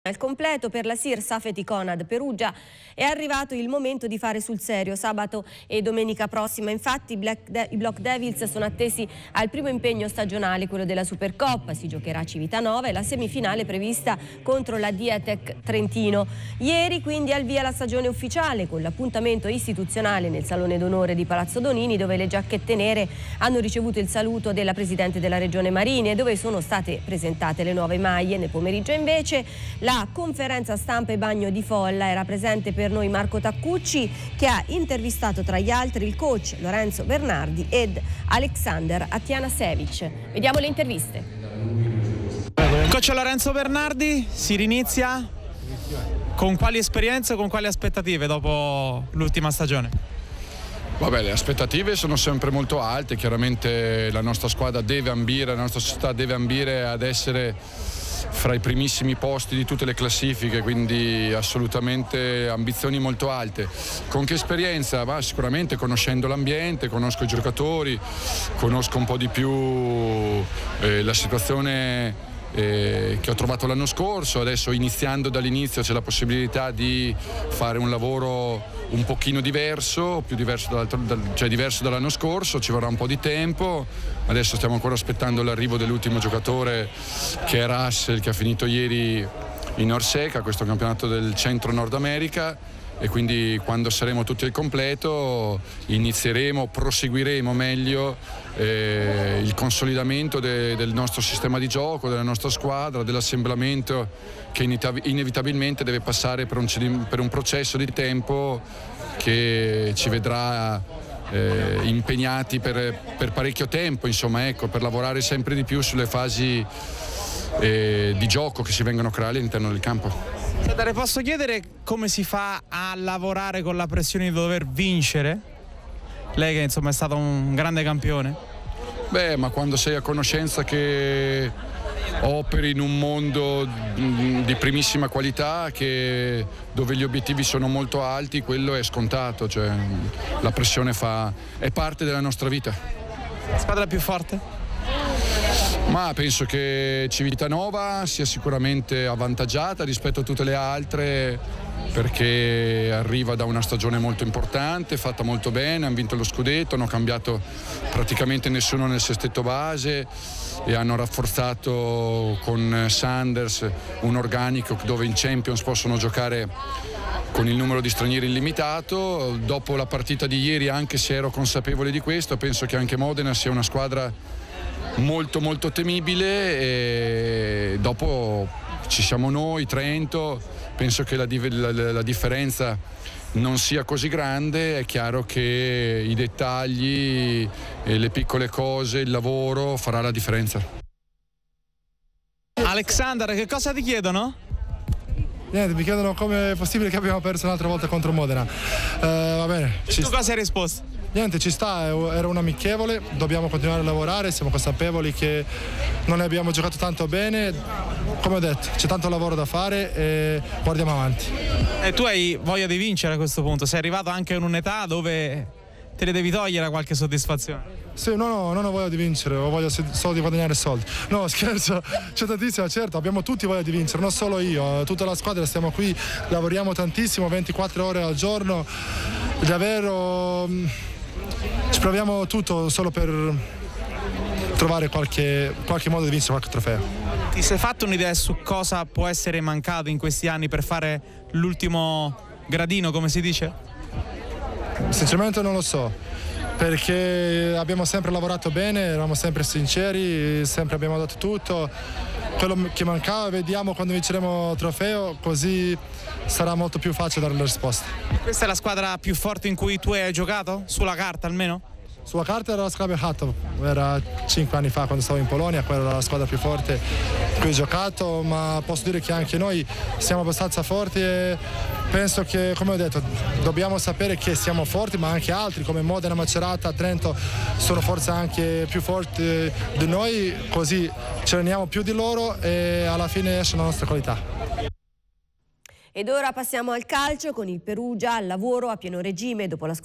Al completo per la SIR Safety Conad Perugia è arrivato il momento di fare sul serio. Sabato e domenica prossima infatti i Block Devils sono attesi al primo impegno stagionale, quello della Supercoppa. Si giocherà a Civitanova e la semifinale prevista contro la Diatec Trentino. Ieri quindi al via la stagione ufficiale con l'appuntamento istituzionale nel Salone d'Onore di Palazzo Donini, dove le giacchette nere hanno ricevuto il saluto della Presidente della Regione Marini e dove sono state presentate le nuove maglie. Nel pomeriggio invece la conferenza stampa e bagno di folla. Era presente per noi Marco Taccucci, che ha intervistato tra gli altri il coach Lorenzo Bernardi ed Alexander Atanasevic. Vediamo le interviste. Coach Lorenzo Bernardi, si rinizia con quali esperienze, con quali aspettative dopo l'ultima stagione? Vabbè, le aspettative sono sempre molto alte, chiaramente la nostra squadra deve ambire, la nostra società deve ambire ad essere fra i primissimi posti di tutte le classifiche, quindi assolutamente ambizioni molto alte. Con che esperienza? Ma sicuramente conoscendo l'ambiente, conosco i giocatori, conosco un po' di più la situazione che ho trovato l'anno scorso. Adesso, iniziando dall'inizio, c'è la possibilità di fare un lavoro un pochino diverso, diverso dall'anno scorso. Ci vorrà un po' di tempo. Adesso stiamo ancora aspettando l'arrivo dell'ultimo giocatore, che è Russell, che ha finito ieri in Orseca, questo campionato del Centro Nord America, e quindi quando saremo tutti al completo proseguiremo meglio il consolidamento del nostro sistema di gioco, della nostra squadra, dell'assemblamento che inevitabilmente deve passare per un processo di tempo che ci vedrà impegnati per parecchio tempo, insomma, ecco, per lavorare sempre di più sulle fasi di gioco che si vengono a creare all'interno del campo. Le posso chiedere come si fa a lavorare con la pressione di dover vincere? Lei che insomma è stato un grande campione. Beh, ma quando sei a conoscenza che operi in un mondo di primissima qualità, dove gli obiettivi sono molto alti, quello è scontato, cioè la pressione è parte della nostra vita. La squadra più forte? Ma penso che Civitanova sia sicuramente avvantaggiata rispetto a tutte le altre, perché arriva da una stagione molto importante, fatta molto bene, hanno vinto lo scudetto, hanno cambiato praticamente nessuno nel sestetto base e hanno rafforzato con Sanders un organico dove in Champions possono giocare con il numero di stranieri illimitato. Dopo la partita di ieri, anche se ero consapevole di questo, penso che anche Modena sia una squadra molto molto temibile, e dopo ci siamo noi, Trento. Penso che la differenza non sia così grande. È chiaro che i dettagli, le piccole cose, il lavoro farà la differenza. Alexander, che cosa ti chiedono? Niente, mi chiedono come è possibile che abbiamo perso un'altra volta contro Modena. Va bene. E tu cosa hai risposto? Niente, ci sta, era un amichevole, dobbiamo continuare a lavorare, siamo consapevoli che non ne abbiamo giocato tanto bene. Come ho detto, c'è tanto lavoro da fare e guardiamo avanti. E tu hai voglia di vincere a questo punto? Sei arrivato anche in un'età dove te ne devi togliere qualche soddisfazione? Sì, no, non ho voglia di vincere, ho voglia solo di guadagnare soldi. No, scherzo, c'è tantissimo, certo, abbiamo tutti voglia di vincere, non solo io, tutta la squadra, stiamo qui, lavoriamo tantissimo, 24 ore al giorno, davvero ci proviamo tutto solo per trovare qualche modo di vincere qualche trofeo. Ti sei fatto un'idea su cosa può essere mancato in questi anni per fare l'ultimo gradino, come si dice? Sinceramente non lo so, perché abbiamo sempre lavorato bene, eravamo sempre sinceri, sempre abbiamo dato tutto. Quello che mancava, vediamo quando vinceremo il trofeo, così sarà molto più facile dare le risposte. Questa è la squadra più forte in cui tu hai giocato? Sulla carta almeno? Sulla carta era la Sklabia Hatov, era 5 anni fa quando stavo in Polonia, quella era la squadra più forte in cui ho giocato, ma posso dire che anche noi siamo abbastanza forti e penso che, come ho detto, dobbiamo sapere che siamo forti, ma anche altri come Modena, Macerata, Trento sono forse anche più forti di noi, così ci alleniamo più di loro e alla fine esce la nostra qualità. Ed ora passiamo al calcio con il Perugia al lavoro a pieno regime dopo la sconfitta